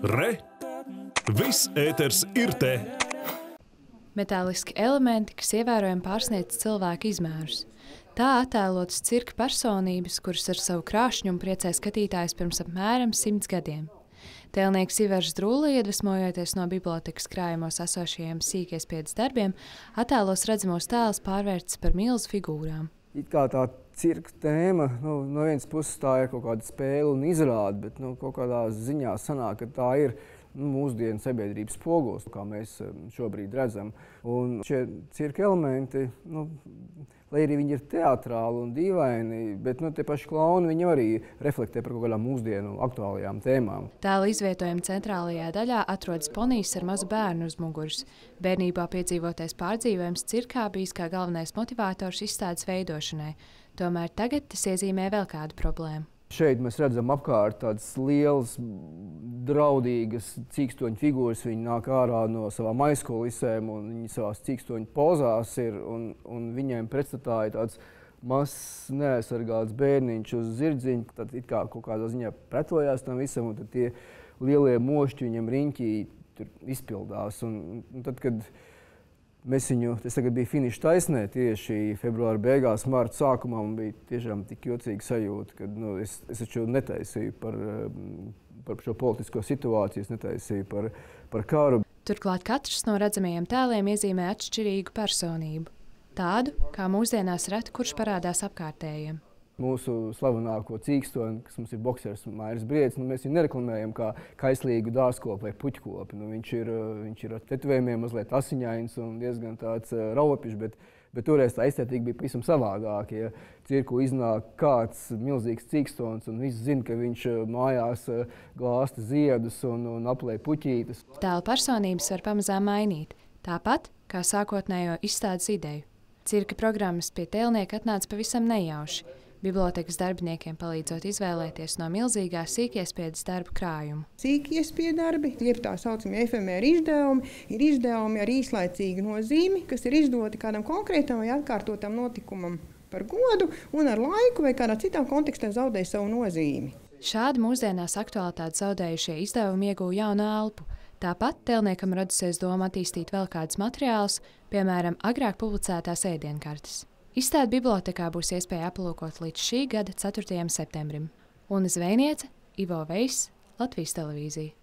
Re! Viss ēters ir te! Metāliski elementi, kas ievērojami pārsniedz cilvēku izmērus. Tā attēlotas cirka personības, kuras ar savu krāšņumu priecē skatītājus pirms apmēram 100 gadiem. Tēlnieks Ivars Drūle, iedvesmojoties no bibliotekas krājumos esošajiem sīkiespiedes darbiem, attēlos redzamos tēlus pārvērtis par milzu figūrām. It kā tā cirka tēma, no vienas puses tā ir kaut kāda spēle un izrāde, bet kaut kādā ziņā sanāk, ka tā ir mūsdienu sabiedrības spogulis, kā mēs šobrīd redzam. Un šie cirka elementi, lai arī viņi ir teatrāli un dīvaini, bet tie paši klauni viņi arī reflektē par kaut kādām mūsdienu aktuālajām tēmām. Tēla izvietojuma centrālajā daļā atrodas ponijs ar mazu bērnu uz muguras. Bērnībā piedzīvotais pārdzīvojums cirkā bijis kā galvenais motivators izstādes veidošanai. Tomēr tagad tas iezīmē vēl kādu problēmu. Šeit mēs redzam apkārt tādas lielas, draudīgas cīkstoņu figūras. Viņi nāk ārā no savām aizkulisēm un viņi savās cīkstoņu pozās ir. Un viņiem pretstatā ir tāds mazs, neaizsargāts bērniņš uz zirdziņa. Tad it kā kaut kādā ziņā pretojās tam visam, un tad tie lielie mošķi viņam riņķī tur izpildās. Un tad, kad tas tagad bija finiša taisnē tieši februāra beigās, marta sākumā, man bija tiešām tik jocīga sajūta, ka es taču netaisīju par šo politisko situāciju, es netaisīju par karu. Turklāt katrs no redzamajiem tēliem iezīmē atšķirīgu personību. Tādu, kā mūsdienās reti kurš parādās apkārtējiem. Mūsu slavenāko cīkstoni, kas mums ir boksers Mairis Briedis, mēs viņu nereklamējam kā kaislīgu dārzkopu vai puķkopi. Viņš ir ar tetovējumiem mazliet asiņains un diezgan tāds raupišs, bet toreiz tā estetika bija pavisam savādāk. Ja cirku iznāk kāds milzīgs cīkstons un viss zina, ka viņš mājās glāsta ziedus un aplē puķītes. Tēla personības var pamazām mainīt, tāpat kā sākotnējo izstādes ideju. Cirka programmas pie tēlnieka atnāca pavisam nejauši. Bibliotekas darbiniekiem palīdzot izvēlēties no milzīgā sīkiespiedes darbu krājumu. Sīkiespiedu darbi, jeb tā saucamie efemēri izdevumi, ir izdevumi ar īslaicīgu nozīmi, kas ir izdoti kādam konkrētam vai atkārtotam notikumam par godu un ar laiku vai kādā citā kontekstā zaudēja savu nozīmi. Šādi mūsdienās aktualitāti zaudējušie izdevumi ieguva jaunu elpu. Tāpat tēlniekam radusies doma attīstīt vēl kādus materiālus, piemēram, agrāk publicētās ēdienkartes. Izstādi bibliotekā būs iespēja aplūkot līdz šī gada 4. septembrim. Una Zvejniece, Ivo Veiss, Latvijas televīzija.